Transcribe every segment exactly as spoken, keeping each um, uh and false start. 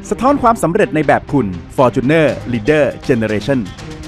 สะท้อนความสำเร็จในแบบคุณ Fortuner Leader Generation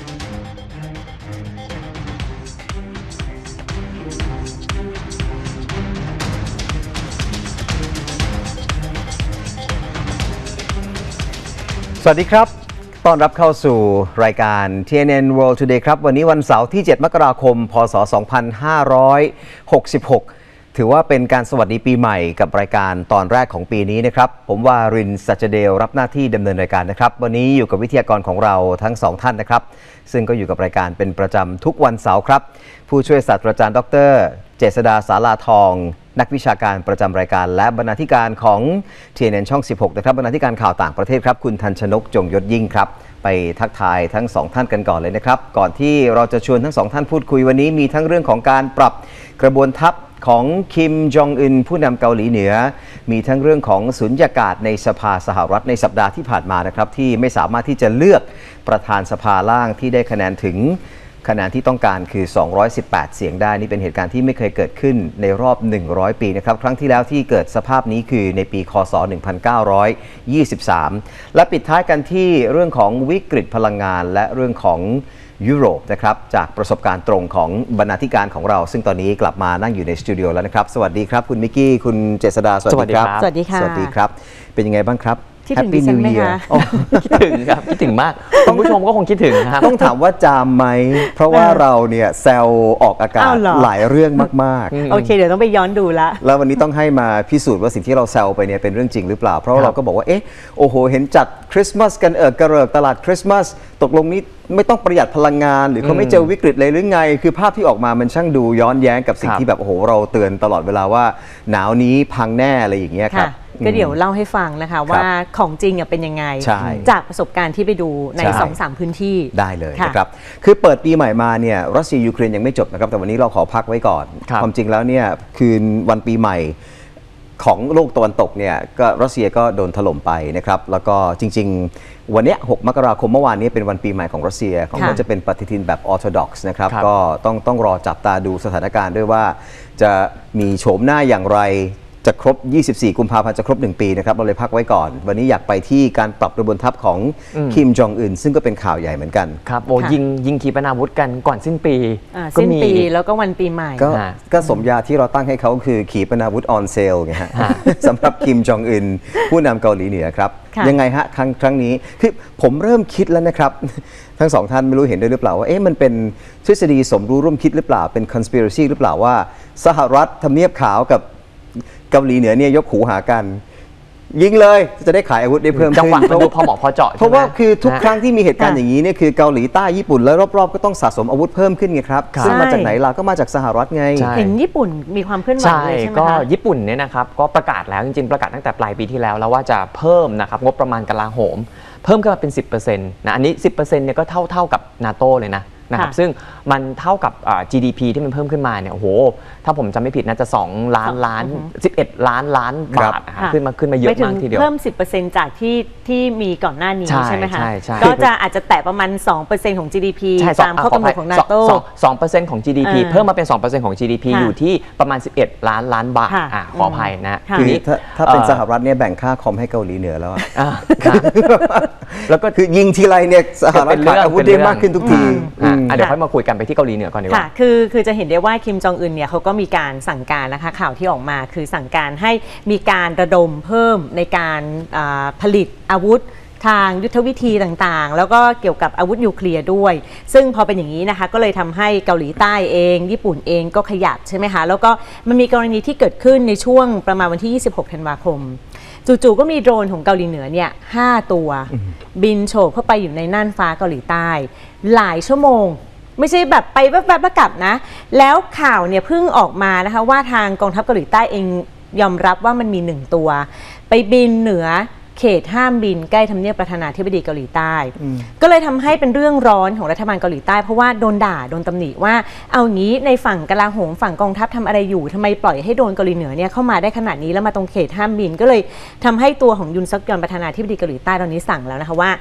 สวัสดีครับต้อนรับเข้าสู่รายการ ที เอ็น เอ็น World Today ครับวันนี้วันเสาร์ที่เจ็ดมกราคมพศสองพันห้าร้อยหกสิบหกถือว่าเป็นการสวัสดีปีใหม่กับรายการตอนแรกของปีนี้นะครับผมว่ารินสัจเดลรับหน้าที่ดำเนินรายการนะครับวันนี้อยู่กับวิทยากรของเราทั้งสองท่านนะครับซึ่งก็อยู่กับรายการเป็นประจำทุกวันเสาร์ครับผู้ช่วยศาสตราจารย์ดรเจษฎาสาราทองนักวิชาการประจำรายการและบรรณาธิการของ ที เอ็น เอ็น ช่องสิบหกนะครับบรรณาธิการข่าวต่างประเทศครับคุณทันชนกจงยศยิ่งครับไปทักทายทั้งสองท่านกันก่อนเลยนะครับก่อนที่เราจะชวนทั้งสองท่านพูดคุยวันนี้มีทั้งเรื่องของการปรับกระบวนทัพของคิมจองอึนผู้นำเกาหลีเหนือมีทั้งเรื่องของสุญญากาศในสภาสหรัฐในสัปดาห์ที่ผ่านมานะครับที่ไม่สามารถที่จะเลือกประธานสภาล่างที่ได้คะแนนถึงคะแนนที่ต้องการคือสองร้อยสิบแปดเสียงได้นี่เป็นเหตุการณ์ที่ไม่เคยเกิดขึ้นในรอบหนึ่งร้อยปีนะครับครั้งที่แล้วที่เกิดสภาพนี้คือในปีคศหนึ่งพันเก้าร้อยยี่สิบสามและปิดท้ายกันที่เรื่องของวิกฤตพลังงานและเรื่องของยุโรปนะครับจากประสบการณ์ตรงของบรรณาธิการของเราซึ่งตอนนี้กลับมานั่งอยู่ในสตูดิโอแล้วนะครับสวัสดีครับคุณมิกกี้คุณเจษฎาสวัสดีครับสวัสดีค่ะสวัสดีครับเป็นยังไงบ้างครับคิดถึงดิฉันไหมคะคิดถึงครับคิดถึงมากคุณผู้ชมก็คงคิดถึงนะครับต้องถามว่าจามไหมเพราะว่าเราเนี่ยแซวออกอากาศหลายเรื่องมากๆโอเคเดี๋ยวต้องไปย้อนดูละแล้ววันนี้ต้องให้มาพิสูจน์ว่าสิ่งที่เราแซวไปเนี่ยเป็นเรื่องจริงหรือเปล่าเพราะเราก็บอกว่าเอ๊ะโอ้โหเห็นจัดคริสต์มาสกันเออกระเริกตลาดคริสต์มาสตกลงนี้ไม่ต้องประหยัดพลังงานหรือเขาไม่เจอวิกฤตเลยหรือไงคือภาพที่ออกมามันช่างดูย้อนแย้งกับสิ่งที่แบบโอ้โหเราเตือนตลอดเวลาว่าหนาวนี้พังแน่อะไรอย่างเงี้ยครับก็เดี๋ยวเล่าให้ฟังนะคะว่าของจริงเป็นยังไงจากประสบการณ์ที่ไปดูใน สองสาม พื้นที่ได้เลยนะครับคือเปิดปีใหม่มาเนี่ยรัสเซียยูเครนยังไม่จบนะครับแต่วันนี้เราขอพักไว้ก่อนความจริงแล้วเนี่ยคืนวันปีใหม่ของโลกตะวันตกเนี่ยก็รัสเซียก็โดนถล่มไปนะครับแล้วก็จริงๆวันนี้หกมกราคมเมื่อวานนี้เป็นวันปีใหม่ของรัสเซียของเขาจะเป็นปฏิทินแบบออร์โธดอกซ์นะครับก็ต้องต้องรอจับตาดูสถานการณ์ด้วยว่าจะมีโฉมหน้าอย่างไรจะครบยี่สิบสี่กุมภาพันธ์จะครบหนึ่งปีนะครับเราเลยพักไว้ก่อนวันนี้อยากไปที่การปรับกระบวนทัพของคิมจองอึนซึ่งก็เป็นข่าวใหญ่เหมือนกันครับโอ้ยิงยิงขีปนาวุธกันก่อนสิ้นปีสิ้นปีแล้วก็วันปีใหม่ก็ก็สมญาที่เราตั้งให้เขาคือขีปนาวุธออนเซลไงฮะสำหรับคิมจองอึนผู้นำเกาหลีเหนือครับยังไงฮะครั้งครั้งนี้คือผมเริ่มคิดแล้วนะครับทั้งสองท่านไม่รู้เห็นด้วยหรือเปล่าว่าเอ๊ะมันเป็นทฤษฎีสมรู้ร่วมคิดหรือเปล่าเป็น conspiracy หรือเปล่าว่าสหรัฐทำเนียบขาวกับเกาหลีเหนือเนี่ยยกหูหากันยิงเลยจะได้ขายอาวุธได้เพิ่มจังหวะมันดูพอเหมาะพอเจาะเพราะว่าคือทุกครั้งที่มีเหตุการณ์อย่างนี้เนี่ยคือเกาหลีใต้ญี่ปุ่นแล้วรอบๆก็ต้องสะสมอาวุธเพิ่มขึ้นไงครับซึ่งมาจากไหนล่ะก็มาจากสหรัฐไงเห็นญี่ปุ่นมีความเคลื่อนไหวเลยใช่ไหมคะก็ญี่ปุ่นเนี่ยนะครับก็ประกาศแล้วจริงๆประกาศตั้งแต่ปลายปีที่แล้วแล้วว่าจะเพิ่มนะครับงบประมาณกลาโหมเพิ่มขึ้นมาเป็น สิบเปอร์เซ็นต์ นะอันนี้ สิบเปอร์เซ็นต์ เนี่ยก็เท่าเท่ากับ NATO เลยนะนะครับซึ่งมันเท่ากับ จี ดี พี ที่มันเพิ่มขึ้นมาเนี่ยโอ้โหถ้าผมจำไม่ผิดน่าจะสองล้านล้านสิบเอ็ดล้านล้านบาทขึ้นมาขึ้นมาเยอะมากทีเดียวเพิ่ม สิบเปอร์เซ็นต์ จากที่ที่มีก่อนหน้านี้ใช่ไหมคะก็จะอาจจะแตะประมาณ สองเปอร์เซ็นต์ ของ จี ดี พี ตามข้อกำหนดของ NATO สองเปอร์เซ็นต์ ของ จี ดี พี เพิ่มมาเป็น สองเปอร์เซ็นต์ ของ จี ดี พี อยู่ที่ประมาณสิบเอ็ดล้านล้านบาทขออภัยนะทีนี้ถ้าเป็นสหรัฐเนี่ยแบ่งค่าคอมให้เกาหลีเหนือแล้วแล้วก็คือยิงทีไรเนี่ยสหรัฐขายอาวุธได้มากขึ้นทุกทีเดี๋ยวค่อยมาคุยกันไปที่เกาหลีเหนือก่อนดีกว่าคือคือจะเห็นได้ว่าคิมจองอึนเนี่ยเขาก็มีการสั่งการนะคะข่าวที่ออกมาคือสั่งการให้มีการระดมเพิ่มในการผลิตอาวุธทางยุทธวิธีต่างๆแล้วก็เกี่ยวกับอาวุธนิวเคลียร์ด้วยซึ่งพอเป็นอย่างนี้นะคะก็เลยทำให้เกาหลีใต้เองญี่ปุ่นเองก็ขยับใช่ไหมคะแล้วก็มันมีกรณีที่เกิดขึ้นในช่วงประมาณวันที่ยี่สิบหกธันวาคมจู่ๆก็มีโดรนของเกาหลีเหนือเนี่ยห้าตัวบินโฉบเข้าไปอยู่ในน่านฟ้าเกาหลีใต้หลายชั่วโมงไม่ใช่แบบไปแวบๆแล้วกลับนะแล้วข่าวเนี่ยเพิ่งออกมานะคะว่าทางกองทัพเกาหลีใต้เองยอมรับว่ามันมีหนึ่งตัวไปบินเหนือเขตห้ามบินใกล้ทำเนียบประธานาธิบดีเกาหลีใต้ก็เลยทำให้เป็นเรื่องร้อนของรัฐบาลเกาหลีใต้เพราะว่าโดนด่าโดนตำหนิว่าเอางี้ในฝั่งกลาโหมฝั่งกองทัพทำอะไรอยู่ทำไมปล่อยให้โดนเกาหลีเหนือเนี่ยเข้ามาได้ขนาดนี้แล้วมาตรงเขตห้ามบินก็เลยทำให้ตัวของยุนซักยอนประธานาธิบดีเกาหลีใต้ตอนนี้สั่งแล้วนะคะว่า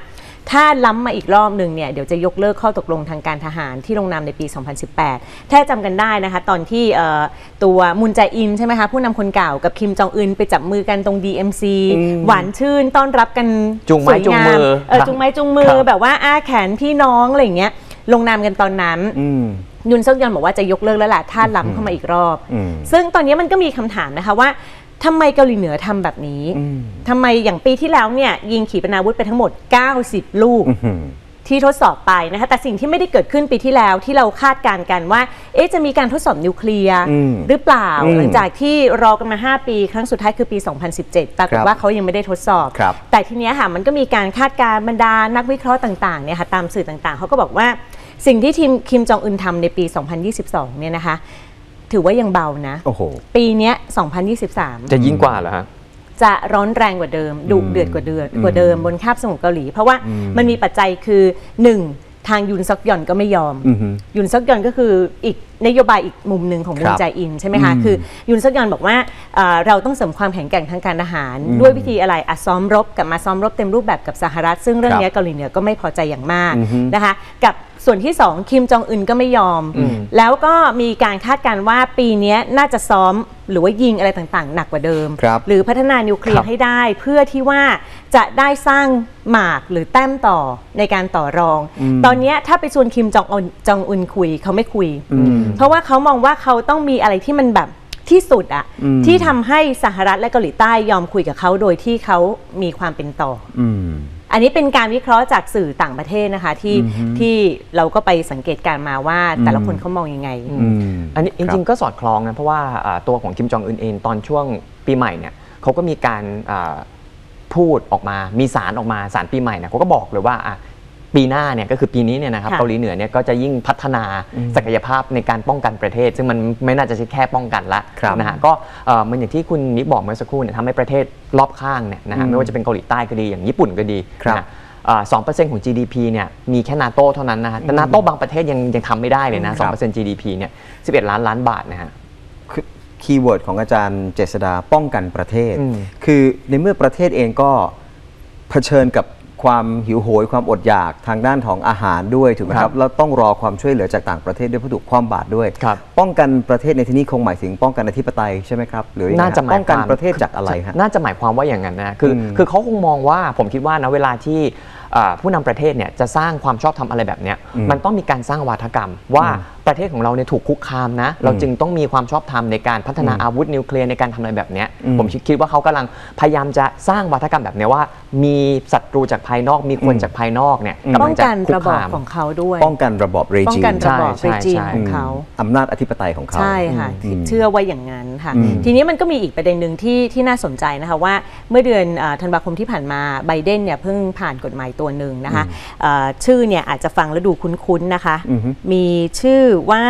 ถ้าล้ำมาอีกรอบหนึ่งเนี่ยเดี๋ยวจะยกเลิกข้อตกลงทางการทหารที่ลงนามในปี สองพันสิบแปด ถ้าจำกันได้นะคะตอนที่ตัวมุนแจอินใช่ไหมคะผู้นำคนเก่ากับคิมจองอึนไปจับมือกันตรง ดี เอ็ม ซี หวานชื่นต้อนรับกันจุงไม้จุงมือเออจุงไม้จุงมือแบบว่าอ้าแขนพี่น้องอะไรอย่างเงี้ยลงนามกันตอนนั้นยุนซอกยอนบอกว่าจะยกเลิกแล้วแหละถ้าล้ำเข้ามาอีกรอบซึ่งตอนนี้มันก็มีคำถามนะคะว่าทำไมเกาหลีเหนือทำแบบนี้ทำไมอย่างปีที่แล้วเนี่ยยิงขีปนาวุธไปทั้งหมดเก้าสิบลูกที่ทดสอบไปนะคะแต่สิ่งที่ไม่ได้เกิดขึ้นปีที่แล้วที่เราคาดการณ์กันว่าเอ๊ะจะมีการทดสอบนิวเคลียร์หรือเปล่าหลังจากที่รอกันมาห้าปีครั้งสุดท้ายคือปีสองพันสิบเจ็ดปรากฏว่าเขายังไม่ได้ทดสอบแต่ทีนี้ค่ะมันก็มีการคาดการณ์บรรดานักวิเคราะห์ต่างๆเนี่ยค่ะตามสื่อต่างๆเขาก็บอกว่าสิ่งที่ทีมคิมจองอึนทำในปีสองพันยี่สิบสองเนี่ยนะคะถือว่ายังเบานะปีนี้สองพันยี่สิบสามจะยิ่งกว่าเหรอฮะจะร้อนแรงกว่าเดิมดุเดือดกว่าเดือดกว่าเดิมบนคาบสมุทรเกาหลีเพราะว่ามันมีปัจจัยคือหนึ่งทางยุนซอกยอนก็ไม่ยอมยุนซอกยอนก็คืออีกนโยบายอีกมุมหนึ่งของมุนแจอินใช่ไหมคะคือยุนซอกยอนบอกว่าเราต้องเสริมความแข็งแกร่งทางการทหารด้วยวิธีอะไรอ่ะซ้อมรบกับมาซ้อมรบเต็มรูปแบบกับสหรัฐซึ่งเรื่องนี้เกาหลีเหนือก็ไม่พอใจอย่างมากนะคะกับส่วนที่สองคิมจองอึนก็ไม่ยอมแล้วก็มีการคาดการณ์ว่าปีนี้น่าจะซ้อมหรือว่ายิงอะไรต่างๆหนักกว่าเดิมหรือพัฒนานิวเคลียร์ให้ได้เพื่อที่ว่าจะได้สร้างหมากหรือแต้มต่อในการต่อรองตอนนี้ถ้าไปชวนคิมจองอึนจองอึนคุยเขาไม่คุยเพราะว่าเขามองว่าเขาต้องมีอะไรที่มันแบบที่สุดอะที่ทำให้สหรัฐและเกาหลีใต้ยอมคุยกับเขาโดยที่เขามีความเป็นต่ออันนี้เป็นการวิเคราะห์จากสื่อต่างประเทศนะคะที่ที่เราก็ไปสังเกตการมาว่าแต่ละคนเขามองยังไงอันนี้จริงๆก็สอดคล้องนะเพราะว่าตัวของคิมจองอึนเองตอนช่วงปีใหม่เนี่ยเขาก็มีการพูดออกมามีสารออกมาสารปีใหม่เนี่ยเขาก็บอกเลยว่าปีหน้าเนี่ยก็คือปีนี้เนี่ยนะครับเกาหลีเหนือเนี่ยก็จะยิ่งพัฒนาศักยภาพในการป้องกันประเทศซึ่งมันไม่น่าจะใช่แค่ป้องกันละนะฮะก็เหมือนอย่างที่คุณนิกบอกเมื่อสักครู่เนี่ยทำให้ประเทศรอบข้างเนี่ยนะฮะไม่ว่าจะเป็นเกาหลีใต้ก็ดีอย่างญี่ปุ่นก็ดีนะสองเปอร์เซ็นต์ของ จี ดี พี เนี่ยมีแค่นาโต้เท่านั้นนะฮะแต่นาโต้บางประเทศยังยังทำไม่ได้เลยนะสองเปอร์เซ็นต์ จี ดี พี เนี่ยสิบเอ็ดล้านล้านบาทนะฮะคีย์เวิร์ดของอาจารย์เจษฎาป้องกันประเทศคือในเมื่อประเทศเองก็เผชิญกับความหิวโหยความอดอยากทางด้านของอาหารด้วยถูกไหมครับแล้วต้องรอความช่วยเหลือจากต่างประเทศด้วยเพราะถูกคว่ำบาตรด้วยป้องกันประเทศในที่นี้คงหมายถึงป้องกันอธิปไตยใช่ไหมครับหรือน่าจะป้องกันประเทศจากอะไรฮะน่าจะหมายความว่าอย่างนั้นนะคือคือเขาคงมองว่าผมคิดว่านะเวลาที่ผู้นำประเทศเนี่ยจะสร้างความชอบธรรมอะไรแบบนี้มันต้องมีการสร้างวาทกรรมว่าประเทศของเราเนี่ยถูกคุกคามนะเราจึงต้องมีความชอบธรรมในการพัฒนาอาวุธนิวเคลียร์ในการทำอะไรแบบนี้ผมคิดว่าเขากำลังพยายามจะสร้างวาทกรรมแบบนี้ว่ามีศัตรูจากภายนอกมีคนจากภายนอกเนี่ยกำลังจะคุกคามของเขาด้วยป้องกันระบอบเรจิมป้องกันระบอบเรจิมของเขาอำนาจอธิปไตยของเขาใช่ค่ะเชื่อว่าอย่างนั้นค่ะทีนี้มันก็มีอีกประเด็นหนึ่งที่ที่น่าสนใจนะคะว่าเมื่อเดือนธันวาคมที่ผ่านมาไบเดนเนี่ยเพิ่งผ่านกฎหมายตัวหนึ่งนะคะชื่อเนี่ยอาจจะฟังแล้วดูคุ้นๆนะคะมีชื่อว่า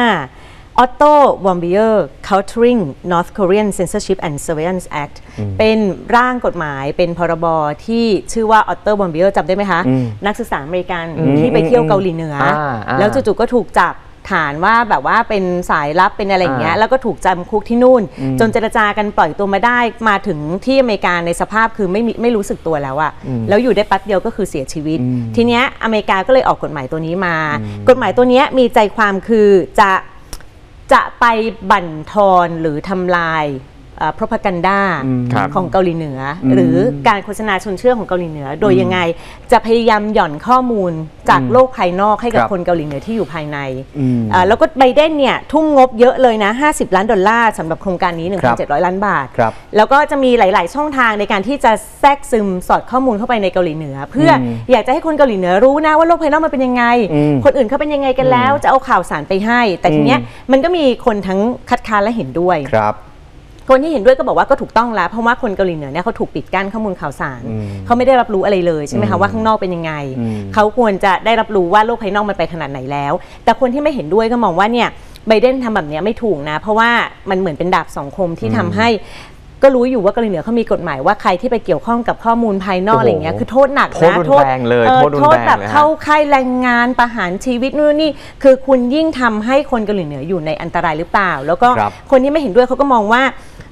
Otto Warmbier Countering North Korean Censorship and Surveillance Act เป็นร่างกฎหมายเป็นพรบที่ชื่อว่า Otto Warmbier จำได้ไหมคะนักศึกษาอเมริกันที่ไปเที่ยวเกาหลีเหนือแล้วจู่ๆก็ถูกจับฐานว่าแบบว่าเป็นสายลับเป็นอะไรอย่างเงี้ยแล้วก็ถูกจำคุกที่นู่นจนเจรจากันปล่อยตัวมาได้มาถึงที่อเมริกาในสภาพคือไม่ไม่รู้สึกตัวแล้วอะแล้วอยู่ได้แป๊บเดียวก็คือเสียชีวิตทีเนี้ยอเมริกาก็เลยออกกฎหมายตัวนี้มากฎหมายตัวนี้มีใจความคือจะจะไปบั่นทอนหรือทำลายpropaganda ของเกาหลีเหนือหรือการโฆษณาชวนเชื่อของเกาหลีเหนือโดยยังไงจะพยายามหย่อนข้อมูลจากโลกภายนอกให้กับคนเกาหลีเหนือที่อยู่ภายในแล้วก็ไบเดนเนี่ยทุ่มงบเยอะเลยนะห้าสิบล้านดอลลาร์สำหรับโครงการนี้ หนึ่งพันเจ็ดร้อย ล้านบาทแล้วก็จะมีหลายๆช่องทางในการที่จะแทรกซึมสอดข้อมูลเข้าไปในเกาหลีเหนือเพื่ออยากจะให้คนเกาหลีเหนือรู้นะว่าโลกภายนอกมันเป็นยังไงคนอื่นเขาเป็นยังไงกันแล้วจะเอาข่าวสารไปให้แต่ทีเนี้ยมันก็มีคนทั้งคัดค้านและเห็นด้วยคนที่เห็นด้วยก็บอกว่าก็ถูกต้องแล้วเพราะว่าคนเกาหลีเหนือเนี่ยเขาถูกปิดกั้นข้อมูลข่าวสารเขาไม่ได้รับรู้อะไรเลยใช่ไหมคะว่าข้างนอกเป็นยังไงเขาควรจะได้รับรู้ว่าโลกภายนอกมันไปขนาดไหนแล้วแต่คนที่ไม่เห็นด้วยก็มองว่าเนี่ยไบเดนทำแบบนี้ไม่ถูกนะเพราะว่ามันเหมือนเป็นดาบสองคมที่ทำให้ก็รู้อยู่ว่าเกาหลีเหนือเขามีกฎหมายว่าใครที่ไปเกี่ยวข้องกับข้อมูลภายนอกอะไรเงี้ยคือโทษหนักนะโทษแรงเลยโทษแบบเข้าค่ายแรงงานประหารชีวิตนู่นนี่คือคุณยิ่งทำให้คนเกาหลีเหนืออยู่ในอันตรายหรือเปล่าแล้วก็คนที่ไม่เห็นด้วยเขาก็มองว่า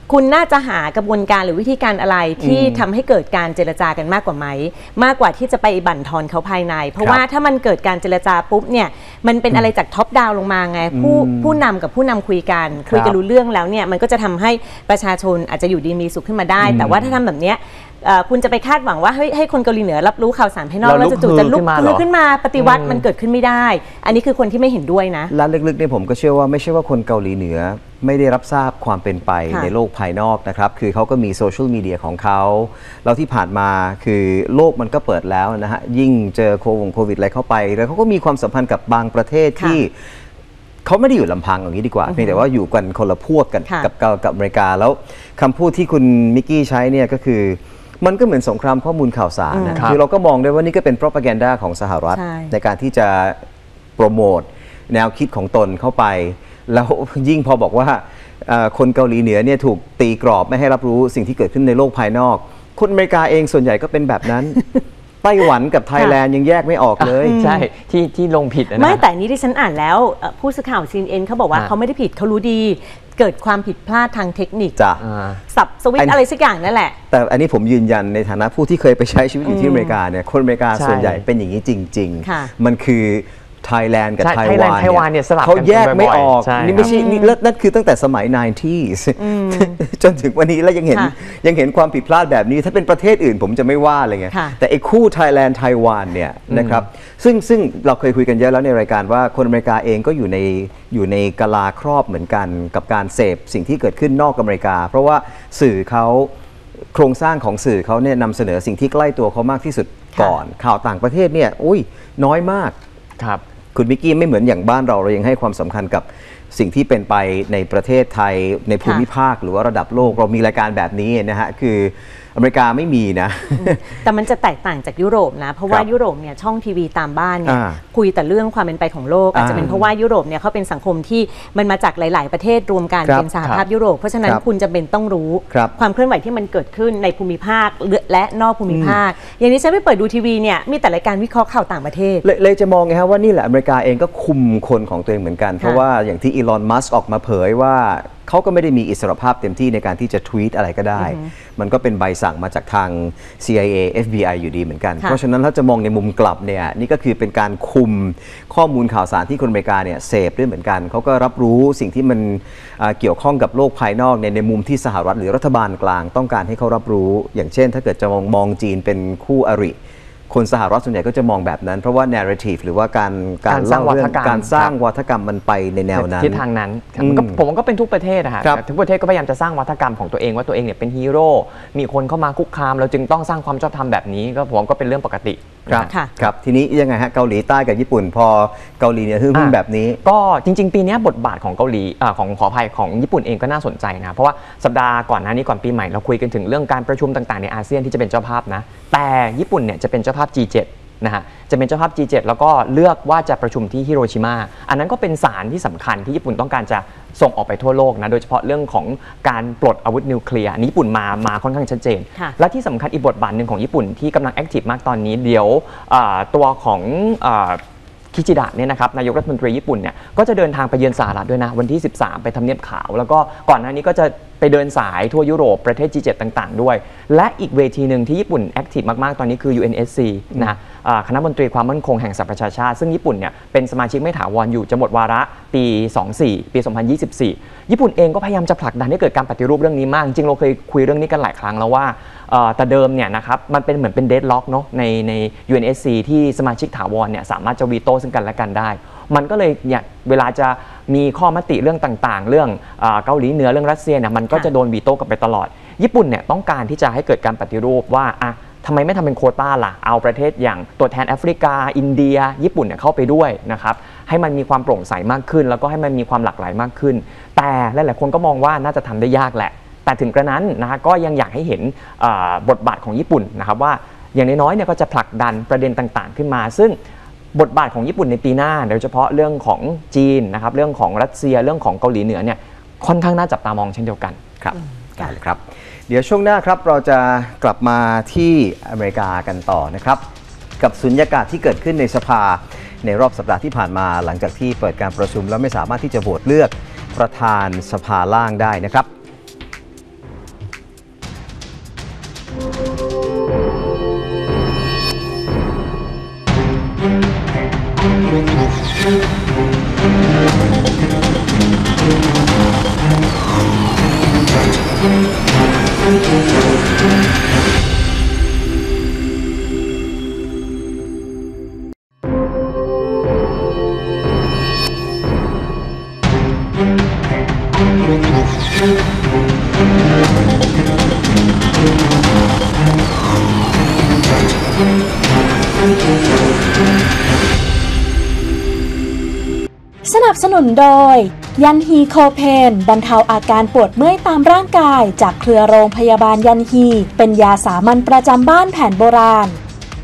คุณน่าจะหากระบวนการหรือวิธีการอะไรที่ทำให้เกิดการเจรจากันมากกว่าไหมมากกว่าที่จะไปบั่นทอนเขาภายในเพราะว่าถ้ามันเกิดการเจรจาปุ๊บเนี่ยมันเป็นอะไรจากท็อปดาวลงมาไงผู้ผู้นำกับผู้นำคุยกันคุยกันรู้เรื่องแล้วเนี่ยมันก็จะทำให้ประชาชนอาจจะอยู่ดีมีสุขขึ้นมาได้แต่ว่าถ้าทำแบบเนี้ยคุณจะไปคาดหวังว่าให้คนเกาหลีเหนือรับรู้ข่าวสารภายนอกแล้วจู่ๆจะลุกฮือขึ้นมาปฏิวัติมันเกิดขึ้นไม่ได้อันนี้คือคนที่ไม่เห็นด้วยนะและลึกๆเนี่ยผมก็เชื่อว่าไม่ใช่ว่าคนเกาหลีเหนือไม่ได้รับทราบความเป็นไปในโลกภายนอกนะครับคือเขาก็มีโซเชียลมีเดียของเขาแล้วที่ผ่านมาคือโลกมันก็เปิดแล้วนะฮะยิ่งเจอโควิดอะไรเข้าไปแล้วเขาก็มีความสัมพันธ์กับบางประเทศที่เขาไม่ได้อยู่ลำพังอย่างนี้ดีกว่าเพียงแต่ว่าอยู่กันคนละพวกกันกับกับอเมริกาแล้วคำพูดที่คุณมิกกี้ใช้เนี่ยก็คือมันก็เหมือนสงครามข้อมูลข่าวสารนะคือเราก็มองได้ว่านี่ก็เป็น propaganda ของสหรัฐ ใ, ในการที่จะโปรโมทแนวคิดของตนเข้าไปแล้วยิ่งพอบอกว่าคนเกาหลีเหนือเนี่ยถูกตีกรอบไม่ให้รับรู้สิ่งที่เกิดขึ้นในโลกภายนอกคนอเมริกาเองส่วนใหญ่ก็เป็นแบบนั้น ไต้หวันกับไทยแลนด์ยังแยกไม่ออกเลยใช่ที่ที่ลงผิดนะไม่แต่นี้ที่ฉันอ่านแล้วผู้สื่อข่าว ซี เอ็น เอ็น เขาบอกว่าเขาไม่ได้ผิดเขารู้ดีเกิดความผิดพลาดทางเทคนิคจ้ะสับสวิตช์อะไรสักอย่างนั่นแหละแต่อันนี้ผมยืนยันในฐานะผู้ที่เคยไปใช้ชีวิตอยู่ที่อเมริกาเนี่ยคนอเมริกาส่วนใหญ่เป็นอย่างนี้จริงๆมันคือไทยแลนด์กับไต้หวันเนี่ยเขาแยกไม่ออกนี่ไม่ใช่นี่นั่นคือตั้งแต่สมัย ไนน์ตี้ส์ จนถึงวันนี้แล้วยังเห็นยังเห็นความผิดพลาดแบบนี้ถ้าเป็นประเทศอื่นผมจะไม่ว่าอะไรเงี้ยแต่ไอ้คู่ไทยแลนด์ไต้หวันเนี่ยนะครับซึ่งซึ่งเราเคยคุยกันเยอะแล้วในรายการว่าคนอเมริกาเองก็อยู่ในอยู่ในกะลาครอบเหมือนกันกับการเสพสิ่งที่เกิดขึ้นนอกอเมริกาเพราะว่าสื่อเขาโครงสร้างของสื่อเขาเนี่ยนำเสนอสิ่งที่ใกล้ตัวเขามากที่สุดก่อนข่าวต่างประเทศเนี่ยอุ้ยน้อยมากครับคุณมิกกี้ไม่เหมือนอย่างบ้านเราเรายังให้ความสำคัญกับสิ่งที่เป็นไปในประเทศไทยในภูมิภาคหรือว่าระดับโลกเรามีรายการแบบนี้นะฮะคืออเมริกาไม่มีนะแต่มันจะแตกต่างจากยุโรปนะเพราะว่ายุโรปเนี่ยช่องทีวีตามบ้านเนี่ยคุยแต่เรื่องความเป็นไปของโลกอาจจะเป็นเพราะว่ายุโรปเนี่ยเขาเป็นสังคมที่มันมาจากหลายๆประเทศรวมกันเป็นสหภาพยุโรปเพราะฉะนั้นคุณจะเป็นต้องรู้ความเคลื่อนไหวที่มันเกิดขึ้นในภูมิภาคและนอกภูมิภาคอย่างนี้ฉันไปเปิดดูทีวีเนี่ยมีแต่รายการวิเคราะห์ข่าวต่างประเทศเลยจะมองไงฮะว่านี่แหละอเมริกาเองก็คุมคนของตัวเองเหมือนกันเพราะว่าอย่างที่อีลอนมัสก์ออกมาเผยว่าเขาก็ไม่ได้มีอิสรภาพเต็มที่ในการที่จะทวีตอะไรก็ได้มันก็เป็นใบสั่งมาจากทาง ซี ไอ เอ เอฟ บี ไอ อยู่ดีเหมือนกันเพราะฉะนั้นถ้าจะมองในมุมกลับเนี่ยนี่ก็คือเป็นการคุมข้อมูลข่าวสารที่คนอเมริกาเนี่ยเสพด้วยเหมือนกันเขาก็รับรู้สิ่งที่มันเกี่ยวข้องกับโลกภายนอกในในมุมที่สหรัฐหรือรัฐบาลกลางต้องการให้เขารับรู้อย่างเช่นถ้าเกิดจะมองมองจีนเป็นคู่อริคนสหรัฐส่วนใหญ่ก็จะมองแบบนั้นเพราะว่า narrative หรือว่าการการเล่าเรื่องการสร้างวัฒกรรมมันไปในแนวนั้นทิศทางนั้นผมว่าก็เป็นทุกประเทศนะฮะทุกประเทศก็พยายามจะสร้างวัฒกรรมของตัวเองว่าตัวเองเนี่ยเป็นฮีโร่มีคนเข้ามาคุกคามเราจึงต้องสร้างความชอบธรรมแบบนี้ก็ผมก็เป็นเรื่องปกติครับครับทีนี้ยังไงฮะเกาหลีใต้กับญี่ปุ่นพอเกาหลีเนี่ยฮึ่มแบบนี้ก็จริงๆปีนี้บทบาทของเกาหลีของขออภัยของญี่ปุ่นเองก็น่าสนใจนะเพราะว่าสัปดาห์ก่อนหน้านี้ก่อนปีใหม่เราคุยกันถึงเรื่องการประชุมต่างๆในอาเซียนที่จะเป็นเจ้าภาพนะแต่ญี่ปุ่นเนี่ยจะเป็นเจ้าภาพ จี เจ็ดนะฮะจะเป็นเจ้าภาพ จี เจ็ด แล้วก็เลือกว่าจะประชุมที่ฮิโรชิมาอันนั้นก็เป็นสารที่สำคัญที่ญี่ปุ่นต้องการจะส่งออกไปทั่วโลกนะโดยเฉพาะเรื่องของการปลดอาวุธนิวเคลียร์ญี่ปุ่นมามาค่อนข้างชัดเจนและที่สำคัญอีกบทบาทหนึ่งของญี่ปุ่นที่กำลังแอคทีฟมากตอนนี้เดี๋ยวตัวของคิจิดะเนี่ยนะครับนายกรัฐมนตรีญี่ปุ่นเนี่ยก็จะเดินทางไปเยือนสหรัฐด้วยนะวันที่สิบสามไปทำเนียบขาวแล้วก็ก่อนหน้านี้ก็จะไปเดินสายทั่วยุโรปประเทศ จี เจ็ด ต่างๆด้วยและอีกเวทีหนึ่งที่ญี่ปุ่นแอคทีฟมากๆตอนนี้คือ ยู เอ็น เอส ซี นะคณะมนตรีความมั่นคงแห่งสหประชาชาติซึ่งญี่ปุ่นเนี่ยเป็นสมาชิกไม่ถาวรอยู่จะหมดวาระปีสองพันยี่สิบสี่ปีสองพันยี่สิบสี่ญี่ปุ่นเองก็พยายามจะผลักดันให้เกิดการปฏิรูปเรื่องนี้มากจริงเราเคยคุยเรื่องนี้กันหลายครั้งแล้วว่าแต่เดิมเนี่ยนะครับมันเป็นเหมือนเป็นเดดล็อกเนาะในใน ยู เอ็น เอส ซี ที่สมาชิกถาวรเนี่ยสามารถจะวีโต้ซึ่งกันและกันได้มันก็เลยเนี่ยเวลาจะมีข้อมติเรื่องต่างๆเรื่องเกาหลีเหนือเรื่องรัสเซียเนี่ยมันก็จะโดนวีโต้กันไปตลอดญี่ปุ่นเนี่ยต้องการที่จะให้เกิดการปฏิรูปว่าอ่ะทำไมไม่ทำเป็นโควต้าล่ะเอาประเทศอย่างตัวแทนแอฟริกาอินเดียญี่ปุ่นเนี่ยเข้าไปด้วยนะครับให้มันมีความโปร่งใสมากขึ้นแล้วก็ให้มันมีความหลากหลายมากขึ้นแต่หลายๆคนก็มองว่าน่าจะทำได้ยากแหละแต่ถึงกระนั้นนะฮะก็ยังอยากให้เห็นบทบาทของญี่ปุ่นนะครับว่าอย่างน้อยๆเนี่ยก็จะผลักดันประเด็นต่างๆขึ้นมาซึ่งบทบาทของญี่ปุ่นในปีหน้าโดยเฉพาะเรื่องของจีนนะครับเรื่องของรัสเซียเรื่องของเกาหลีเหนือเนี่ยค่อนข้างน่าจับตามองเช่นเดียวกันครับได้เลยครับเดี๋ยวช่วงหน้าครับเราจะกลับมาที่อเมริกากันต่อนะครับกับสุญญากาศที่เกิดขึ้นในสภาในรอบสัปดาห์ที่ผ่านมาหลังจากที่เปิดการประชุมแล้วไม่สามารถที่จะโหวตเลือกประธานสภาล่างได้นะครับสนับสนุนโดยยันฮีโคเพนบรรเทาอาการปวดเมื่อยตามร่างกายจากเครือโรงพยาบาลยันฮีเป็นยาสามัญประจำบ้านแผนโบราณ